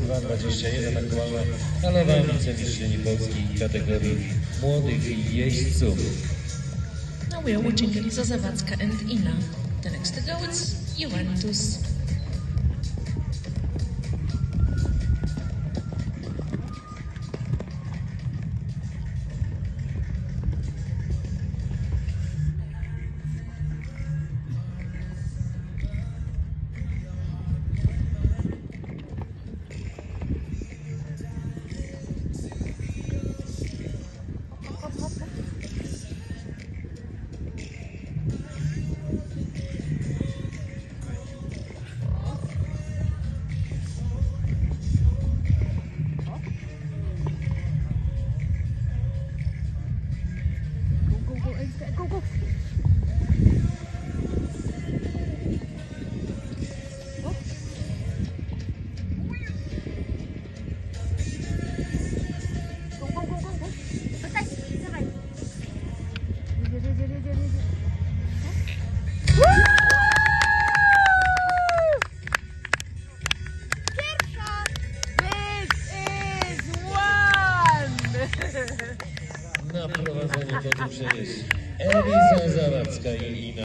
22-21 aktualna halowa wicemistrzyni Polski kategorii młodych jeźdźców. Now we are watching Eliza Zawadzka and Ina. The next to go is Juventus. Go, go. Na prowadzeniu podium jest Eliza Zawadzka i Ina.